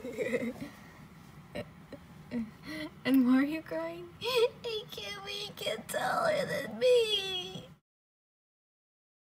And why are you crying? I can't make it taller than me.